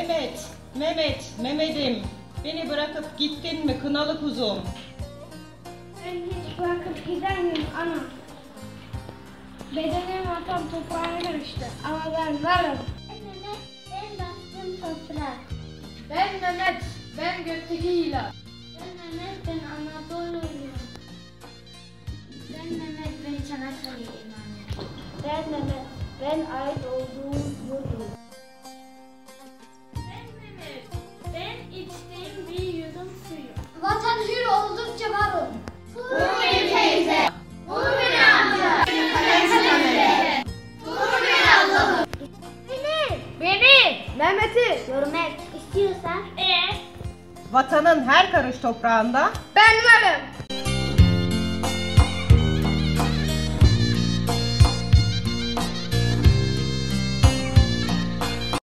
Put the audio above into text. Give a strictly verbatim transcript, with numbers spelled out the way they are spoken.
Mehmet, Mehmet, Mehmet'im. Beni bırakıp gittin mi kınalı kuzum? Ben hiç bırakıp gider miyim ana? Bedenim atam toprağına karıştı ama ben varım. Ben Mehmet, ben bastım toprak. Ben Mehmet, ben gökteki hilal. Ben Mehmet, ben Anadolu'luyum. Ben Mehmet, ben Çanakkale'yim anne. Ben Mehmet, ben ait olduğum yurdum. Ben Mehmet, ben içtiğim bir yudum suyum. Vatan hür oldukça varım. Hürriye teyze, Hürriye amca, Hürriye Allah'ım. Beni, beni, Mehmet'i görmek istiyorsan Eğer Vatanın her karış toprağında ben varım.